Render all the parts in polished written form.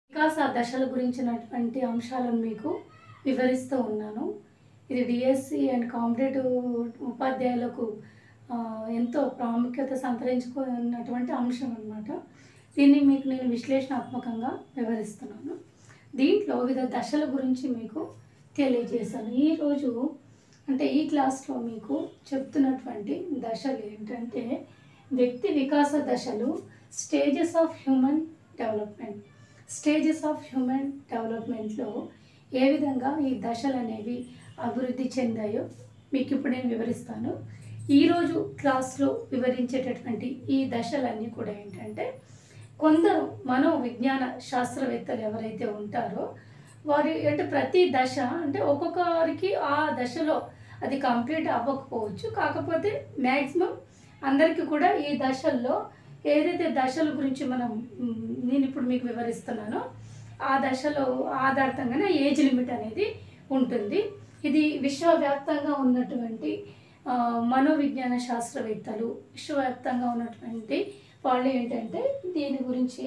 వికాస దశల గురించినటువంటి అంశాలను మీకు వివరిస్తూ ఉన్నాను. ఇది డిఎస్సి అండ్ కాంపిటేటివ్ ఉపాధ్యాయులకు ఎంతో ప్రాముఖ్యత సంతరించుకున్నటువంటి అంశం అన్నమాట. దీన్ని మీకు నేను విశ్లేషణాత్మకంగా వివరిస్తున్నాను. దీంట్లో వివిధ దశల గురించి మీకు తెలియజేశాను. ఈరోజు అంటే ఈ క్లాస్లో మీకు చెప్తున్నటువంటి దశలు ఏంటంటే వ్యక్తి వికాస దశలు, stages of human development. Stages of human డెవలప్మెంట్లో ఏ విధంగా ఈ దశలు అనేవి అభివృద్ధి చెందాయో మీకు ఇప్పుడు నేను వివరిస్తాను. ఈరోజు క్లాస్లో వివరించేటటువంటి ఈ దశలన్నీ కూడా ఏంటంటే కొందరు మనోవిజ్ఞాన శాస్త్రవేత్తలు ఎవరైతే ఉంటారో వారి అంటే ప్రతి దశ అంటే ఒక్కొక్కరికి ఆ దశలో అది కంప్లీట్ అవ్వకపోవచ్చు. కాకపోతే మ్యాక్సిమం అందరికీ కూడా ఈ దశల్లో ఏదైతే దశల గురించి నేను ఇప్పుడు మీకు వివరిస్తున్నానో ఆ దశలో ఆధారితంగానే ఏజ్ లిమిట్ అనేది ఉంటుంది. ఇది విశ్వవ్యాప్తంగా ఉన్నటువంటి మనోవిజ్ఞాన శాస్త్రవేత్తలు, విశ్వవ్యాప్తంగా ఉన్నటువంటి వాళ్ళు ఏంటంటే దీని గురించి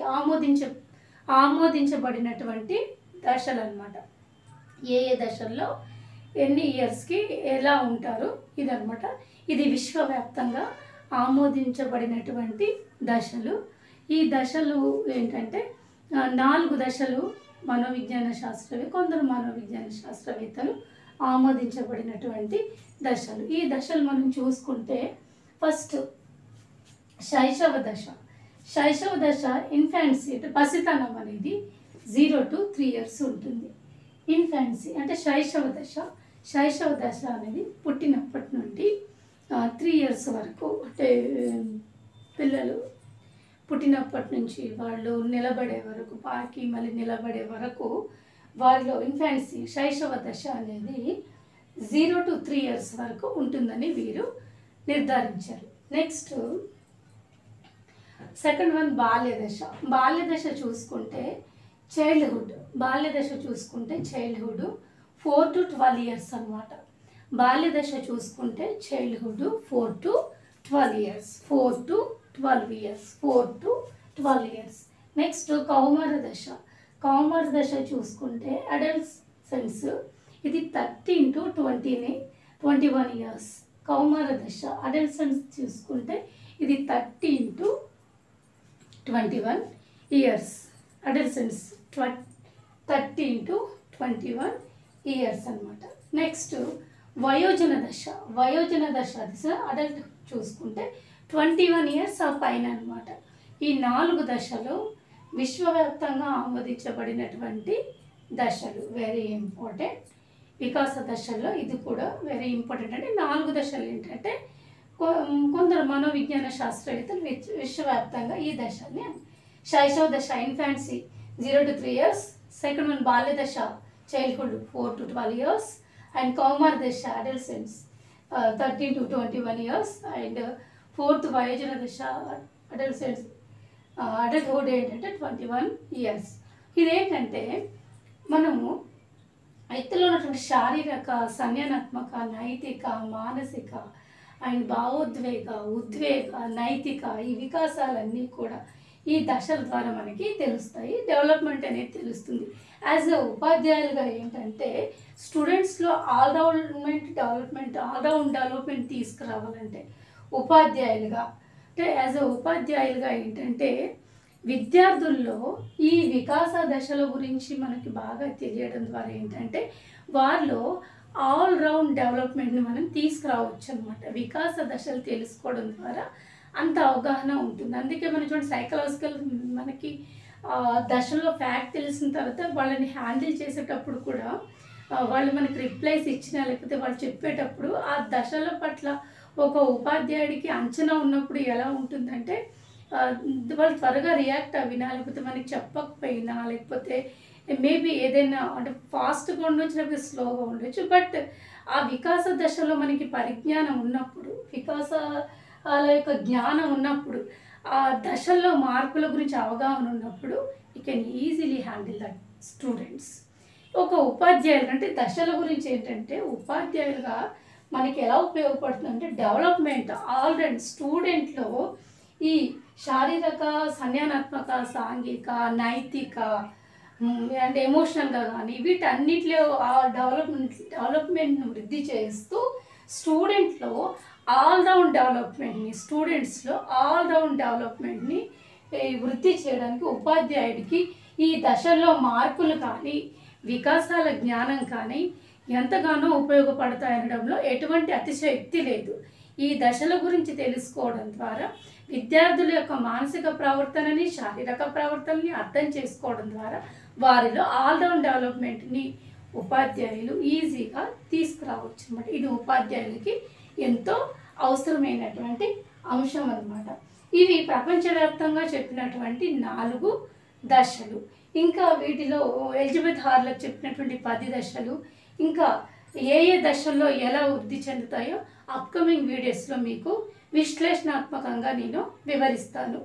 ఆమోదించబడినటువంటి దశలు అన్నమాట. ఏ దశల్లో ఎన్ని ఇయర్స్కి ఎలా ఉంటారు ఇదన్నమాట. ఇది విశ్వవ్యాప్తంగా ఆమోదించబడినటువంటి దశలు. ఈ దశలు ఏంటంటే 4 దశలు కొందరు మనోవిజ్ఞాన శాస్త్రవేత్తలు ఆమోదించబడినటువంటి దశలు. ఈ దశలు మనం చూసుకుంటే ఫస్ట్ శైశవ దశ. శైశవ దశ ఇన్ఫాన్సీ అంటే పసితనం అనేది 0 to 3 years ఉంటుంది. ఇన్ఫాన్సీ అంటే శైశవ దశ అనేది పుట్టినప్పటి నుండి 3 years వరకు, అంటే పిల్లలు పుట్టినప్పటి నుంచి వాళ్ళు నిలబడే వరకు, పాకి మళ్ళీ నిలబడే వరకు వారిలో ఇన్ఫాన్సీ శైశవ దశ అనేది 0 to 3 years వరకు ఉంటుందని వీరు నిర్ధారించారు. నెక్స్ట్ సెకండ్ వన్ బాల్యదశ. బాల్యదశ చూసుకుంటే చైల్డ్హుడ్ 4 to 12 years అన్నమాట. బాల్యదశ చూసుకుంటే చైల్డ్హుడ్ 4 to 12 years. నెక్స్ట్ కౌమార దశ చూసుకుంటే అడల్సెన్స్, ఇది 13 to 21 years. కౌమార దశ అడల్సెన్స్ చూసుకుంటే ఇది 13 to 21 years. Adolescence 13 to 21 years అన్నమాట. నెక్స్ట్ వయోజన దశ అడల్ట్ చూసుకుంటే 21 years పైన అన్నమాట. ఈ 4 దశలు విశ్వవ్యాప్తంగా ఆమోదించబడినటువంటి దశలు. Very important. వికాస దశల్లో ఇది కూడా వెరీ ఇంపార్టెంట్. అంటే 4 దశలు ఏంటంటే కొందరు మనోవిజ్ఞాన శాస్త్రవేత్తలు విశ్వవ్యాప్తంగా ఈ దశల్ని శైశవ దశ infancy 0 to 3 years, second one బాల్య దశ చైల్డ్హుడ్ 4 to 12 years, అండ్ కౌమార దశ adolescence 13 to 21 years, and fourth వయోజన దశ అడల్సెన్స్ అడల్ట్హుడ్ ఏంటంటే 21 years. ఇదేంటంటే మనము వ్యక్తిలో ఉన్నటువంటి శారీరక, సంజ్ఞానాత్మక, నైతిక, మానసిక అండ్ భావోద్వేగ, ఉద్వేగ, నైతిక ఈ వికాసాలన్నీ కూడా ఈ దశల ద్వారా మనకి తెలుస్తాయి. డెవలప్మెంట్ అనేది తెలుస్తుంది. యాజ్ ఎ ఉపాధ్యాయులుగా ఏంటంటే స్టూడెంట్స్లో ఆల్రౌండ్ డెవలప్మెంట్ తీసుకురావాలంటే ఉపాధ్యాయులుగా ఏంటంటే విద్యార్థుల్లో ఈ వికాస దశల గురించి మనకి బాగా తెలియడం ద్వారా ఏంటంటే వారిలో ఆల్రౌండ్ డెవలప్మెంట్ని మనం తీసుకురావచ్చు అన్నమాట. వికాస దశలు తెలుసుకోవడం ద్వారా అంత అవగాహన ఉంటుంది. అందుకే మనం చూడండి సైకలాజికల్ మనకి దశల్లో ఫ్యాక్ట్ తెలిసిన తర్వాత వాళ్ళని హ్యాండిల్ చేసేటప్పుడు కూడా వాళ్ళు మనకి రిప్లైస్ ఇచ్చినా లేకపోతే వాళ్ళు చెప్పేటప్పుడు ఆ దశల పట్ల ఒక ఉపాధ్యాయుడికి అంచనా ఉన్నప్పుడు ఎలా ఉంటుందంటే వాళ్ళు త్వరగా రియాక్ట్ అవినా, లేకపోతే మనకి చెప్పకపోయినా, లేకపోతే మేబీ ఏదైనా అంటే ఫాస్ట్గా ఉండొచ్చు లేకపోతే స్లోగా ఉండొచ్చు. బట్ ఆ వికాస దశలో మనకి పరిజ్ఞానం ఉన్నప్పుడు, వికాసాల యొక్క జ్ఞానం ఉన్నప్పుడు, ఆ దశల్లో మార్పుల గురించి అవగాహన ఉన్నప్పుడు you can easily handle that students. ఒక ఉపాధ్యాయులు అంటే దశల గురించి ఏంటంటే ఉపాధ్యాయులుగా మనకి ఎలా ఉపయోగపడుతుంది అంటే డెవలప్మెంట్ ఆల్రెడీ స్టూడెంట్లో ఈ శారీరక, సంజ్ఞానాత్మక, సాంఘిక, నైతిక అంటే ఎమోషనల్గా కానీ వీటన్నిటిలో ఆ డెవలప్మెంట్ను వృద్ధి చేస్తూ స్టూడెంట్లో స్టూడెంట్స్లో ఆల్ రౌండ్ డెవలప్మెంట్ని వృద్ధి చేయడానికి ఉపాధ్యాయుడికి ఈ దశల్లో మార్పులు కానీ వికాసాల జ్ఞానం కానీ ఎంతగానో ఉపయోగపడతాయనడంలో ఎటువంటి అతిశయోక్తి లేదు. ఈ దశల గురించి తెలుసుకోవడం ద్వారా విద్యార్థుల యొక్క మానసిక ప్రవర్తనని, శారీరక ప్రవర్తనని అర్థం చేసుకోవడం ద్వారా వారిలో ఆల్రౌండ్ డెవలప్మెంట్ని ఉపాధ్యాయులు ఈజీగా తీసుకురావచ్చు అన్నమాట. ఇది ఉపాధ్యాయులకి ఎంతో అవసరమైనటువంటి అంశం అన్నమాట. ఇవి ప్రపంచవ్యాప్తంగా చెప్పినటువంటి 4 దశలు. ఇంకా వీటిలో ఎలిజబెత్ హార్లకు చెప్పినటువంటి 10 దశలు, ఇంకా ఏ దశల్లో ఎలా వృద్ధి చెందుతాయో అప్కమింగ్ వీడియోస్లో మీకు విశ్లేషణాత్మకంగా నేను వివరిస్తాను.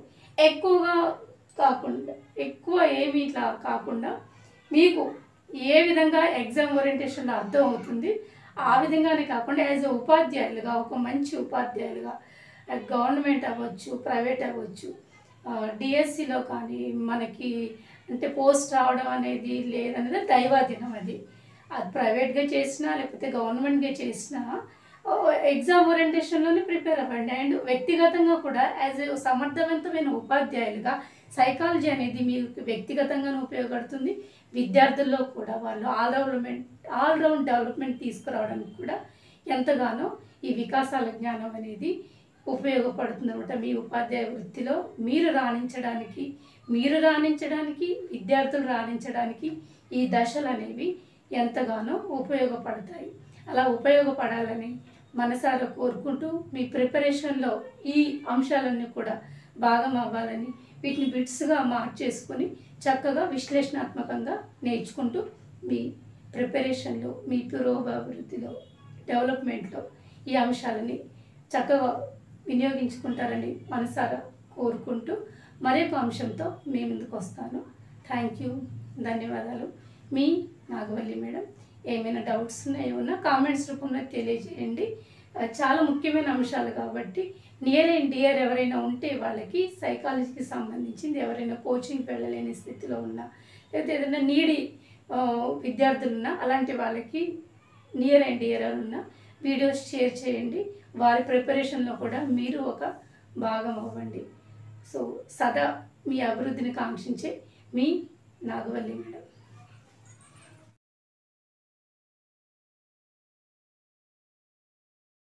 ఎక్కువ ఏమీ ఇట్లా కాకుండా మీకు ఏ విధంగా ఎగ్జామ్ ఓరియంటేషన్లో అర్థం అవుతుంది ఆ విధంగానే కాకుండా యాజ్ ఎ ఉపాధ్యాయులుగా, ఒక మంచి ఉపాధ్యాయులుగా, గవర్నమెంట్ అవ్వచ్చు, ప్రైవేట్ అవ్వచ్చు, డిఎస్సిలో కానీ మనకి అంటే పోస్ట్ రావడం అనేది లేదనేది దైవాధీనం. అది ప్రైవేట్గా చేసినా లేకపోతే గవర్నమెంట్గా చేసినా ఎగ్జామ్ ఓరియంటేషన్లోనే ప్రిపేర్ అవ్వండి. అండ్ వ్యక్తిగతంగా కూడా యాజ్ ఎ సమర్థవంతమైన ఉపాధ్యాయులుగా సైకాలజీ అనేది మీకు వ్యక్తిగతంగానే ఉపయోగపడుతుంది. విద్యార్థుల్లో కూడా వాళ్ళు ఆల్ రౌండ్ డెవలప్మెంట్ తీసుకురావడానికి కూడా ఎంతగానో ఈ వికాసాల జ్ఞానం అనేది ఉపయోగపడుతుంది అనమాట. మీ ఉపాధ్యాయ వృత్తిలో మీరు రాణించడానికి విద్యార్థులు రాణించడానికి ఈ దశలు అనేవి ఎంతగానో ఉపయోగపడతాయి. అలా ఉపయోగపడాలని మనసారా కోరుకుంటూ మీ ప్రిపరేషన్లో ఈ అంశాలన్నీ కూడా భాగం అవ్వాలని, వీటిని బిట్స్గా మార్చేసుకొని చక్కగా విశ్లేషణాత్మకంగా నేర్చుకుంటూ మీ ప్రిపరేషన్లో, మీ పురోభివృద్ధిలో, డెవలప్మెంట్లో ఈ అంశాలని చక్కగా వినియోగించుకుంటారని మనసారా కోరుకుంటూ మరొక అంశంతో మీ ముందుకు వస్తాను. థ్యాంక్ యూ, ధన్యవాదాలు. మీ నాగవల్లి మేడం. ఏమైనా డౌట్స్ ఉన్నాయో కామెంట్స్ రూపంలో తెలియజేయండి. చాలా ముఖ్యమైన అంశాలు కాబట్టి నియర్ అండ్ డియర్ ఎవరైనా ఉంటే వాళ్ళకి సైకాలజీకి సంబంధించింది ఎవరైనా కోచింగ్కి వెళ్ళలేని స్థితిలో ఉన్నా, లేకపోతే ఏదైనా నీడి విద్యార్థులున్నా అలాంటి వాళ్ళకి నియర్ అండ్ డియర్ ఉన్న వీడియోస్ షేర్ చేయండి. వారి ప్రిపరేషన్లో కూడా మీరు ఒక భాగం అవ్వండి. సో సదా మీ అభివృద్ధిని కాంక్షించే మీ నాగవల్లి మేడం.